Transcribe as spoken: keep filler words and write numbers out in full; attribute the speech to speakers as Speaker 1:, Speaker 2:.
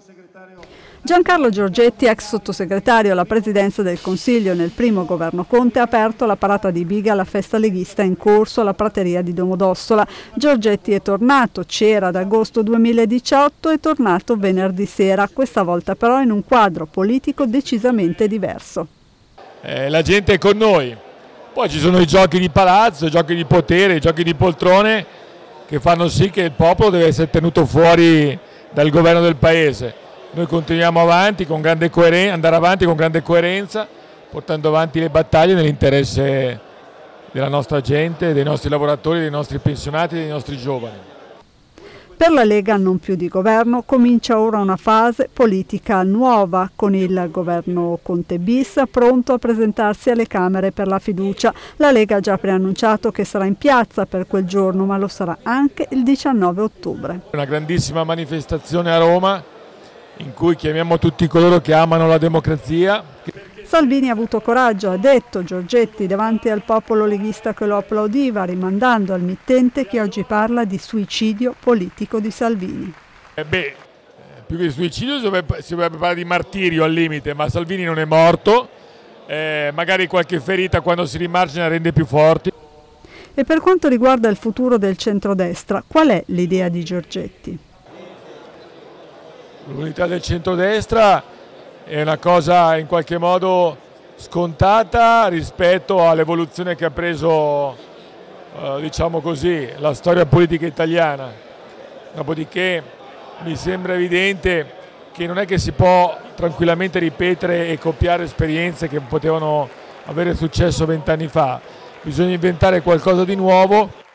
Speaker 1: Giancarlo Giorgetti, ex sottosegretario alla Presidenza del Consiglio nel primo governo Conte, ha aperto la parata di Biga alla festa leghista in corso alla prateria di Domodossola. Giorgetti è tornato, c'era ad agosto duemiladiciotto, è tornato venerdì sera, questa volta però in un quadro politico decisamente diverso.
Speaker 2: Eh, la gente è con noi, poi ci sono i giochi di palazzo, i giochi di potere, i giochi di poltrone che fanno sì che il popolo deve essere tenuto fuori dal governo del paese. Noi continuiamo avanti con grande coerenza, andare avanti con grande coerenza, portando avanti le battaglie nell'interesse della nostra gente, dei nostri lavoratori, dei nostri pensionati, dei nostri giovani.
Speaker 1: Per la Lega non più di governo, comincia ora una fase politica nuova con il governo Conte bis pronto a presentarsi alle Camere per la fiducia. La Lega ha già preannunciato che sarà in piazza per quel giorno, ma lo sarà anche il diciannove ottobre.
Speaker 2: Una grandissima manifestazione a Roma in cui chiamiamo tutti coloro che amano la democrazia.
Speaker 1: Salvini ha avuto coraggio, ha detto Giorgetti davanti al popolo leghista che lo applaudiva, rimandando al mittente che oggi parla di suicidio politico di Salvini.
Speaker 2: Eh beh, più che di suicidio si dovrebbe, si dovrebbe parlare di martirio al limite, ma Salvini non è morto, eh, magari qualche ferita quando si rimargina rende più forti.
Speaker 1: E per quanto riguarda il futuro del centrodestra, qual è l'idea di Giorgetti?
Speaker 2: L'unità del centrodestra è una cosa in qualche modo scontata rispetto all'evoluzione che ha preso, eh, diciamo così, la storia politica italiana. Dopodiché mi sembra evidente che non è che si può tranquillamente ripetere e copiare esperienze che potevano avere successo vent'anni fa. Bisogna inventare qualcosa di nuovo.